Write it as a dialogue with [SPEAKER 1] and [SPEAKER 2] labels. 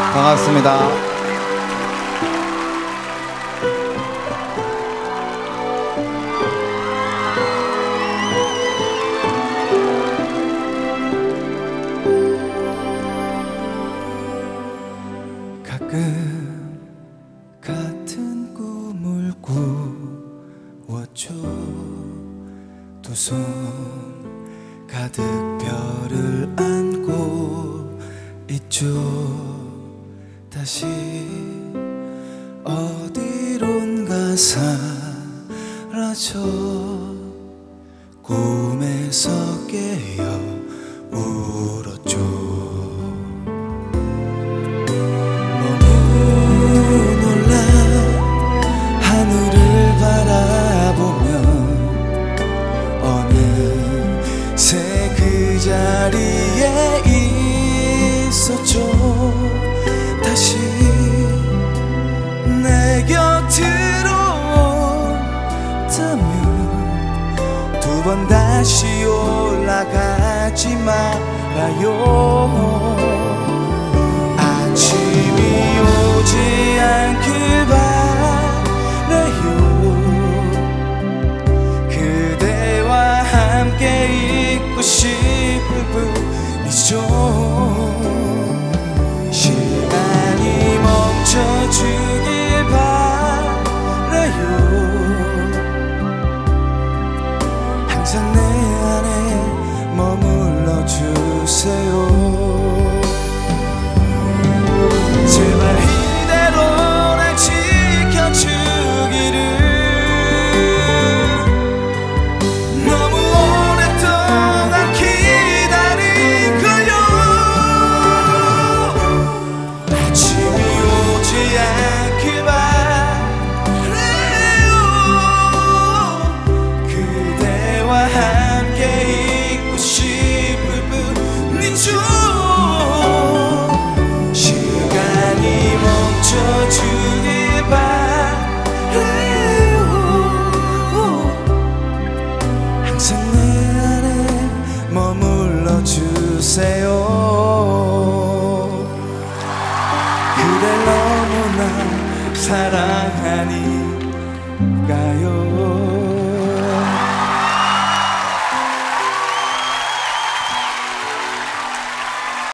[SPEAKER 1] 반갑습니다.
[SPEAKER 2] 가끔 같은 꿈을 꾸었죠. 두 손 가득 별을 안고 있죠. 다시 어디론가 사라져 꿈에서 깨어 울었죠. 너무 놀라 하늘을 바라보면 어느새 그 자리에 있었죠. 다시 내 곁으로 온다면 두 번 다시 올라가지 말아요. 아침이 오지 않길 바래요. 그대와 함께 있고 싶을 뿐이죠. 시간이 멈춰주길 바래요. 항상 내 안에 머물러 주세요. 제발 이대로 날 지켜주기를. 너무 오랫동안 기다린 거요. 아침이 오지 않길 바래요. 그대와 함께 있고 싶을 뿐이죠. 시간이 멈춰주길 바래요. 항상 내 안에 머물러 주세요. 그댈 너무나 사랑하니까요.